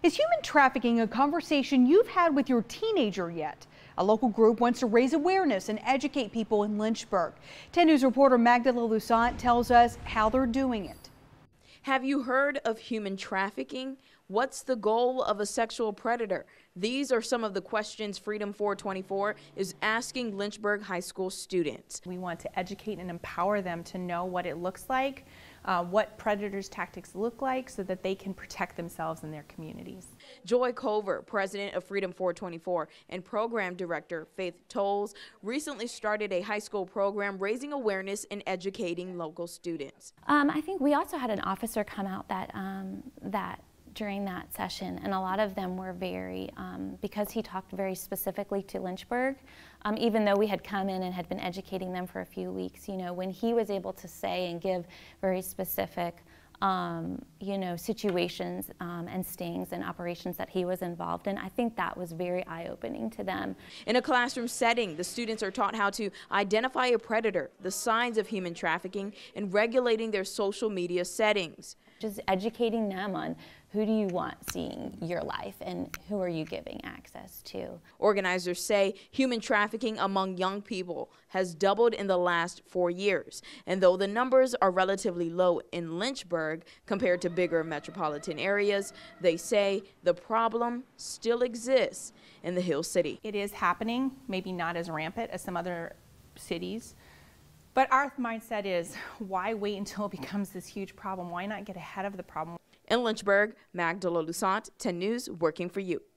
Is human trafficking a conversation you've had with your teenager yet? A local group wants to raise awareness and educate people in Lynchburg. 10 News reporter Magdala Lusant tells us how they're doing it. Have you heard of human trafficking? What's the goal of a sexual predator? These are some of the questions Freedom 424 is asking Lynchburg High School students. We want to educate and empower them to know what it looks like, what predators' tactics look like, so that they can protect themselves and their communities. Joy Culver, president of Freedom 424, and program director Faith Tolles recently started a high school program raising awareness and educating local students. I think we also had an officer come out during that session, and a lot of them were very, because he talked very specifically to Lynchburg, even though we had come in and had been educating them for a few weeks, you know, when he was able to say and give very specific, you know, situations and stings and operations that he was involved in, I think that was very eye-opening to them. In a classroom setting, the students are taught how to identify a predator, the signs of human trafficking, and regulating their social media settings. Just educating them on who do you want seeing your life and who are you giving access to. Organizers say human trafficking among young people has doubled in the last 4 years. And though the numbers are relatively low in Lynchburg compared to bigger metropolitan areas, they say the problem still exists in the Hill City. It is happening, maybe not as rampant as some other cities. But our mindset is, why wait until it becomes this huge problem? Why not get ahead of the problem? In Lynchburg, Magdala Lusant, 10 News, working for you.